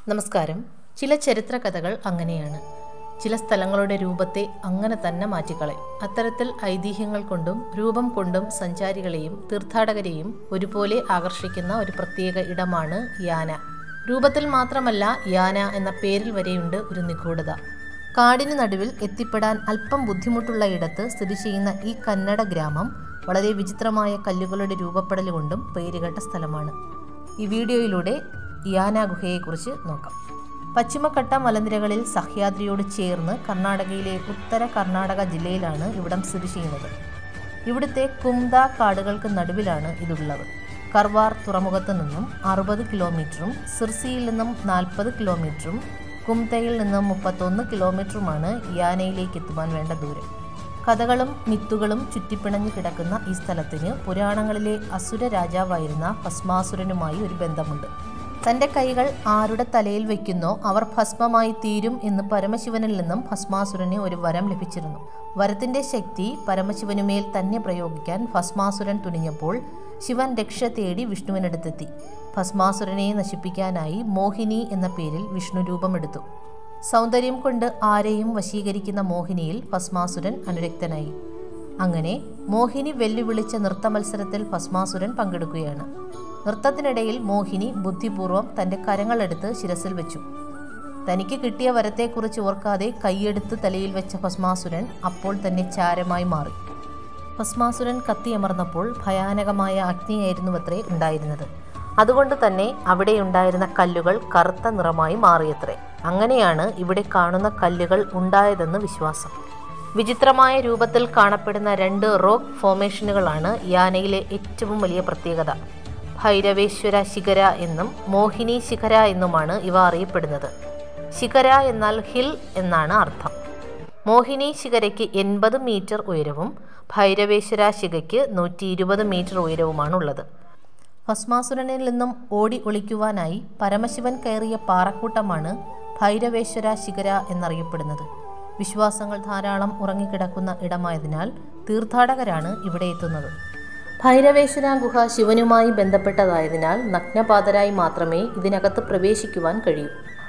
നമസ്കാരം. ചില ചരിത്ര കഥകൾ അങ്ങനെയാണ്. ചില സ്ഥലങ്ങളുടെ രൂപത്തെ അങ്ങനെ തന്നെ മാറ്റിക്കളയും. അത്തരത്തിൽ ഐതിഹ്യങ്ങൾ കൊണ്ടും രൂപം കൊണ്ടും സഞ്ചാരികളെയും തീർത്ഥാടകരെയും ഒരുപോലെ ആകർഷിക്കുന്ന ഒരു പ്രത്യേക ഇടമാണ് യാന. രൂപത്തിൽ മാത്രമല്ല, യാന എന്ന പേരിൽ വരെയുണ്ട് ഒരു നിഗൂഢത. കാടിന് നടുവിൽ എത്തിപ്പെടാൻ അല്പം ബുദ്ധിമുട്ടുള്ള ഇടത്ത് സ്ഥിതി ചെയ്യുന്ന ഈ കന്നഡ ഗ്രാമം വളരെ വിചിത്രമായ കല്ലുകളുടെ രൂപപ്പെടൽ കൊണ്ടും പേരുകേട്ട സ്ഥലമാണ്. ഈ വീഡിയോയിലൂടെ യാന ഗുഹയെക്കുറിച്ച് നോക്കാം. പശ്ചിമഘട്ട മലനിരകളിൽ സഹ്യാദ്രിയോട് ചേർന്ന് കർണാടകയിലെ ഉത്തര കർണാടക ജില്ലയിലാണ് ഇവിടം സ്ഥിതി ചെയ്യുന്നത്. ഇവിടുത്തെ കുംദ കാടുകൾക്ക് നടുവിലാണ് ഇതുള്ളത്. കർവാർ തുറമുഖത്ത് നിന്നും 60 കിലോമീറ്ററും സിർസിയിൽ നിന്നും 40 കിലോമീറ്ററും കുംതയിൽ നിന്നും 31 കിലോമീറ്ററുമാണ് യാനയിലേക്ക് എത്തുവാൻ വേണ്ട ദൂരം. കഥകളും മിത്തുകളും ചുറ്റിപ്പിണഞ്ഞു കിടക്കുന്ന ഈ സ്ഥലത്തിന് പുരാണങ്ങളിലെ അസുര രാജാവായിരുന്ന ഭസ്മാസുരനുമായി ഒരു ബന്ധമുണ്ട്. തൻ്റെ കൈകൾ ആരുടെ തലയിൽ വയ്ക്കുന്നോ അവർ ഭസ്മമായി തീരും എന്ന് പരമശിവനിൽ നിന്നും ഭസ്മാസുരന് ഒരു വരം ലഭിച്ചിരുന്നു. വരത്തിൻ്റെ ശക്തി പരമശിവനുമേൽ തന്നെ പ്രയോഗിക്കാൻ ഭസ്മാസുരൻ തുനിഞ്ഞപ്പോൾ ശിവൻ രക്ഷ തേടി വിഷ്ണുവിനടുത്തെത്തി. ഭസ്മാസുരനെ നശിപ്പിക്കാനായി മോഹിനി എന്ന പേരിൽ വിഷ്ണു രൂപമെടുത്തു. സൗന്ദര്യം കൊണ്ട് ആരെയും വശീകരിക്കുന്ന മോഹിനിയിൽ ഭസ്മാസുരൻ അനുരക്തനായി. അങ്ങനെ മോഹിനി വെല്ലുവിളിച്ച നൃത്ത മത്സരത്തിൽ ഭസ്മാസുരൻ പങ്കെടുക്കുകയാണ്. നൃത്തത്തിനിടയിൽ മോഹിനി ബുദ്ധിപൂർവ്വം തൻ്റെ കരങ്ങളെടുത്ത് ശിരസിൽ വെച്ചു. തനിക്ക് കിട്ടിയ വരത്തെക്കുറിച്ച് ഓർക്കാതെ കൈയെടുത്ത് തലയിൽ വെച്ച ഭസ്മാസുരൻ അപ്പോൾ തന്നെ ചാരമായി മാറി. ഭസ്മാസുരൻ കത്തിയമർന്നപ്പോൾ ഭയാനകമായ അഗ്നിയായിരുന്നുവത്രേ ഉണ്ടായിരുന്നത്. അതുകൊണ്ട് തന്നെ അവിടെയുണ്ടായിരുന്ന കല്ലുകൾ കറുത്ത നിറമായി മാറിയത്രേ. അങ്ങനെയാണ് ഇവിടെ കാണുന്ന കല്ലുകൾ ഉണ്ടായതെന്ന് വിശ്വാസം. വിചിത്രമായ രൂപത്തിൽ കാണപ്പെടുന്ന 2 റോക്ക് ഫോർമേഷനുകളാണ് യാനയിലെ ഏറ്റവും വലിയ പ്രത്യേകത. ഭൈരവേശ്വര ശിഖര എന്നും മോഹിനി ശിഖര എന്നുമാണ് ഇവ അറിയപ്പെടുന്നത്. ശിഖര എന്നാൽ ഹിൽ എന്നാണ് അർത്ഥം. മോഹിനി ശിഖരയ്ക്ക് 80 മീറ്റർ ഉയരവും ഭൈരവേശ്വര ശിഖയ്ക്ക് 120 മീറ്റർ ഉയരവുമാണുള്ളത്. ഭസ്മാസുരനിൽ നിന്നും ഓടി ഒളിക്കുവാനായി പരമശിവൻ കയറിയ പാറക്കൂട്ടമാണ് ഭൈരവേശ്വര ശിഖര എന്നറിയപ്പെടുന്നത്. വിശ്വാസങ്ങൾ ധാരാളം ഉറങ്ങിക്കിടക്കുന്ന ഇടമായതിനാൽ തീർത്ഥാടകരാണ് ഇവിടെ എത്തുന്നത്. ഭൈരവേശ്വര ഗുഹ ശിവനുമായി ബന്ധപ്പെട്ടതായതിനാൽ നഗ്നപാതരായി മാത്രമേ ഇതിനകത്ത് പ്രവേശിക്കുവാൻ കഴിയൂ.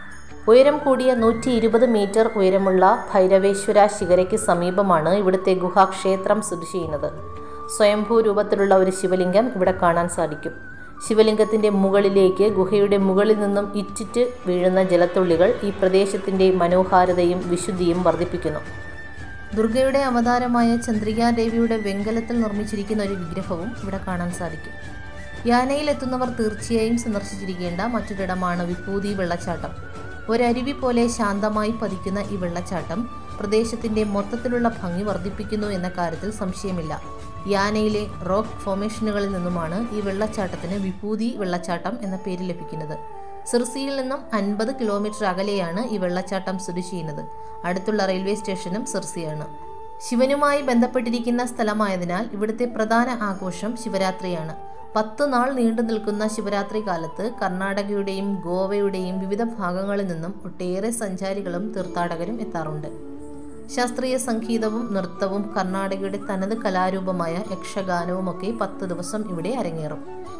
ഉയരം കൂടിയ 120 മീറ്റർ ഉയരമുള്ള ഭൈരവേശ്വര ശിഖരയ്ക്ക് സമീപമാണ് ഇവിടുത്തെ ഗുഹാക്ഷേത്രം സ്ഥിതി ചെയ്യുന്നത്. സ്വയംഭൂ രൂപത്തിലുള്ള ഒരു ശിവലിംഗം ഇവിടെ കാണാൻ സാധിക്കും. ശിവലിംഗത്തിൻ്റെ മുകളിലേക്ക് ഗുഹയുടെ മുകളിൽ നിന്നും ഇറ്റിറ്റ് വീഴുന്ന ജലത്തുള്ളികൾ ഈ പ്രദേശത്തിൻ്റെ മനോഹാരിതയും വിശുദ്ധിയും വർദ്ധിപ്പിക്കുന്നു. ദുർഗയുടെ അവതാരമായ ചന്ദ്രികാദേവിയുടെ വെങ്കലത്തിൽ നിർമ്മിച്ചിരിക്കുന്ന ഒരു വിഗ്രഹവും ഇവിടെ കാണാൻ സാധിക്കും. യാനയിലെത്തുന്നവർ തീർച്ചയായും സന്ദർശിച്ചിരിക്കേണ്ട മറ്റൊരിടമാണ് വിഭൂതി വെള്ളച്ചാട്ടം. ഒരരുവി പോലെ ശാന്തമായി പതിക്കുന്ന ഈ വെള്ളച്ചാട്ടം പ്രദേശത്തിൻ്റെ മൊത്തത്തിലുള്ള ഭംഗി വർദ്ധിപ്പിക്കുന്നു എന്ന കാര്യത്തിൽ സംശയമില്ല. യാനയിലെ റോക്ക് ഫോർമേഷനുകളിൽ നിന്നുമാണ് ഈ വെള്ളച്ചാട്ടത്തിന് വിഭൂതി വെള്ളച്ചാട്ടം എന്ന പേര് ലഭിക്കുന്നത്. സിർസിയിൽ നിന്നും 50 കിലോമീറ്റർ അകലെയാണ് ഈ വെള്ളച്ചാട്ടം സ്ഥിതി ചെയ്യുന്നത്. അടുത്തുള്ള റെയിൽവേ സ്റ്റേഷനും സിർസിയാണ്. ശിവനുമായി ബന്ധപ്പെട്ടിരിക്കുന്ന സ്ഥലമായതിനാൽ ഇവിടുത്തെ പ്രധാന ആഘോഷം ശിവരാത്രിയാണ്. 10 നാൾ നീണ്ടു നിൽക്കുന്ന ശിവരാത്രി കാലത്ത് കർണാടകയുടെയും ഗോവയുടെയും വിവിധ ഭാഗങ്ങളിൽ നിന്നും ഒട്ടേറെ സഞ്ചാരികളും തീർത്ഥാടകരും എത്താറുണ്ട്. ശാസ്ത്രീയ സംഗീതവും നൃത്തവും കർണാടകയുടെ തനത് കലാരൂപമായ യക്ഷഗാനവുമൊക്കെ 10 ദിവസം ഇവിടെ അരങ്ങേറും.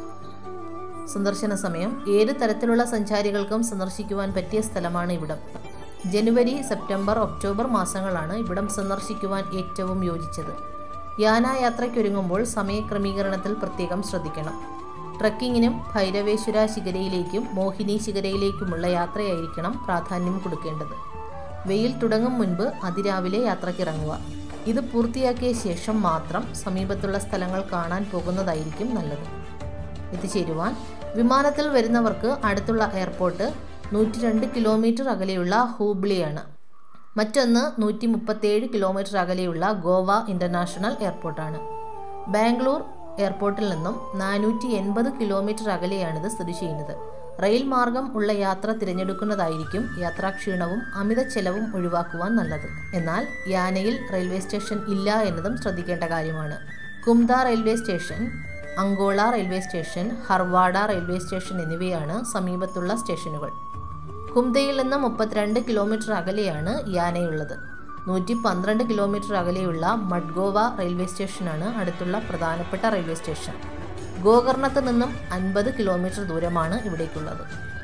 സന്ദർശന സമയം ഏത് തരത്തിലുള്ള സഞ്ചാരികൾക്കും സന്ദർശിക്കുവാൻ പറ്റിയ സ്ഥലമാണ് ഇവിടം. ജനുവരി, സെപ്റ്റംബർ, ഒക്ടോബർ മാസങ്ങളാണ് ഇവിടം സന്ദർശിക്കുവാൻ ഏറ്റവും യോജിച്ചത്. യാന യാത്രയ്ക്കൊരുങ്ങുമ്പോൾ സമയക്രമീകരണത്തിൽ പ്രത്യേകം ശ്രദ്ധിക്കണം. ട്രക്കിങ്ങിനും ഭൈരവേശ്വര ശിഖരയിലേക്കും മോഹിനി ശിഖരയിലേക്കുമുള്ള യാത്രയായിരിക്കണം പ്രാധാന്യം കൊടുക്കേണ്ടത്. വെയിൽ തുടങ്ങും മുൻപ് അതിരാവിലെ യാത്രക്കിറങ്ങുക. ഇത് പൂർത്തിയാക്കിയ ശേഷം മാത്രം സമീപത്തുള്ള സ്ഥലങ്ങൾ കാണാൻ പോകുന്നതായിരിക്കും നല്ലത്. എത്തിച്ചേരുവാൻ വിമാനത്തിൽ വരുന്നവർക്ക് അടുത്തുള്ള എയർപോർട്ട് 102 കിലോമീറ്റർ അകലെയുള്ള ഹൂബ്ലിയാണ്. മറ്റൊന്ന് 137 കിലോമീറ്റർ അകലെയുള്ള ഗോവ ഇൻ്റർനാഷണൽ എയർപോർട്ടാണ്. ബാംഗ്ലൂർ എയർപോർട്ടിൽ നിന്നും 480 കിലോമീറ്റർ അകലെയാണിത് സ്ഥിതി ചെയ്യുന്നത്. റെയിൽ മാർഗം ഉള്ള യാത്ര തിരഞ്ഞെടുക്കുന്നതായിരിക്കും യാത്രാക്ഷീണവും അമിത ചെലവും ഒഴിവാക്കുവാൻ നല്ലത്. എന്നാൽ യാനയിൽ റെയിൽവേ സ്റ്റേഷൻ ഇല്ല എന്നതും ശ്രദ്ധിക്കേണ്ട കാര്യമാണ്. Kumta railway station, Ankola railway station, Harwada railway station എന്നിവയാണ് സമീപത്തുള്ള സ്റ്റേഷനുകൾ. കുംദയിൽ നിന്ന് 32 കിലോമീറ്റർ അകലെയാണ് യാനയുള്ളത്. 112 കിലോമീറ്റർ അകലെയുള്ള മഡ്ഗോവ റെയിൽവേ സ്റ്റേഷനാണ് അടുത്തുള്ള പ്രധാനപ്പെട്ട റെയിൽവേ സ്റ്റേഷൻ. ഗോകർണത്ത് നിന്നും 50 കിലോമീറ്റർ ദൂരമാണ് ഇവിടേക്കുള്ളത്.